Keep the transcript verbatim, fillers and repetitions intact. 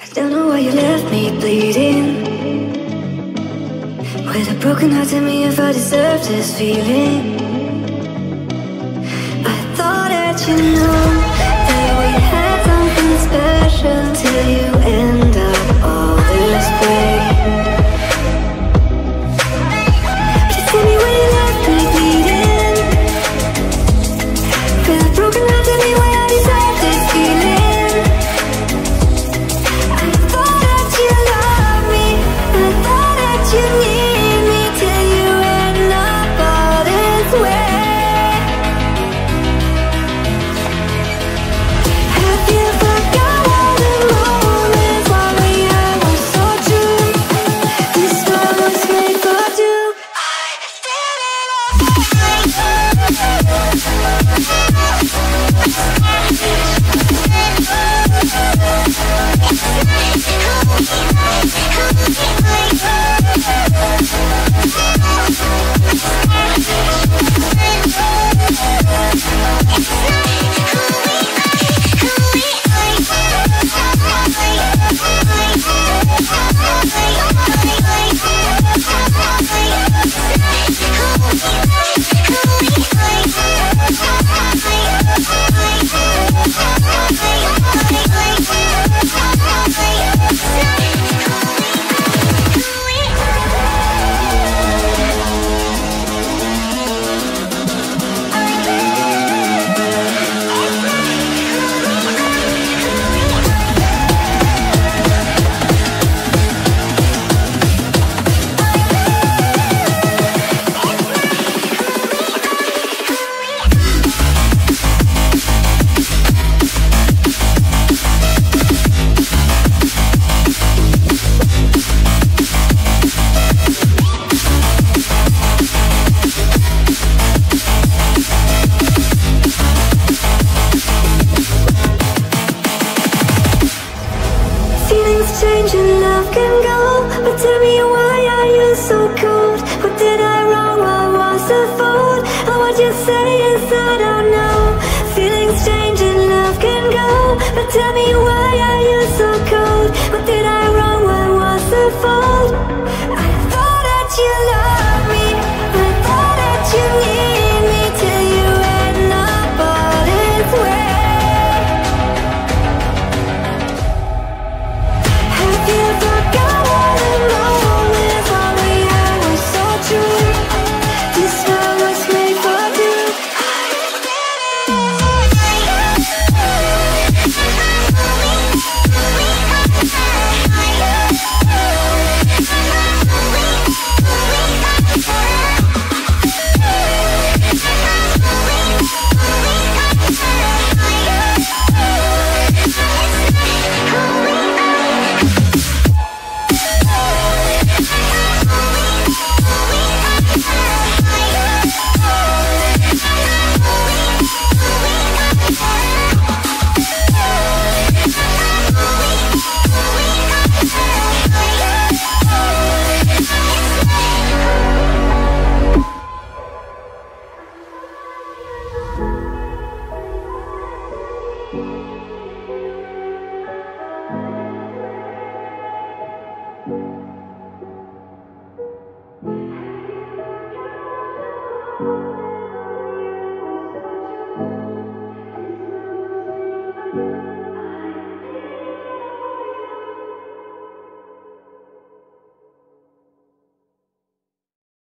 Don't know why you left me bleeding. With a broken heart, tell me if I deserve this feeling. I thought that you know that we had something special till you end up all this way. Just tell me why you left me bleeding. With a broken heart, tell me why I deserve this feeling. I thought that you loved me, I thought that you need me till you end up all this way. Have you forgot all the moments while we had were so true? This storm was made for two. I did it all. Feelings change and love can go, but tell me why are you so cold? What did I wrong? What was the fault? Or what you say is I don't know. Feelings change and love can go, but tell me why